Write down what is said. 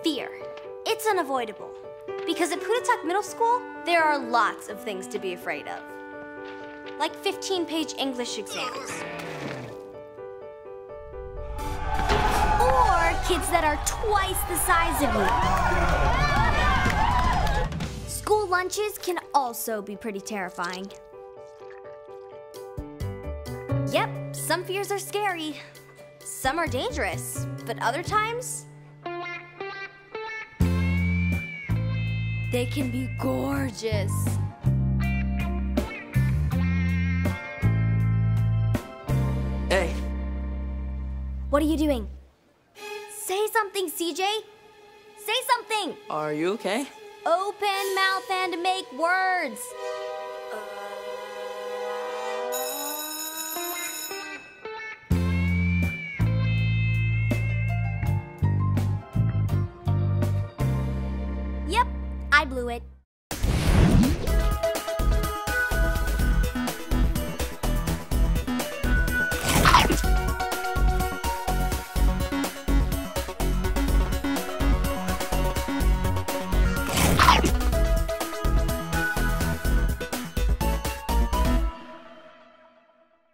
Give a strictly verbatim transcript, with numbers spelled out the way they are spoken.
Fear. It's unavoidable. Because at Pootatuck Middle School, there are lots of things to be afraid of. Like fifteen-page English exams. Or kids that are twice the size of you. School lunches can also be pretty terrifying. Yep, some fears are scary. Some are dangerous, but other times, they can be gorgeous. Hey. What are you doing? Say something, C J. Say something. Are you okay? Open mouth and make words. Yep, I blew it.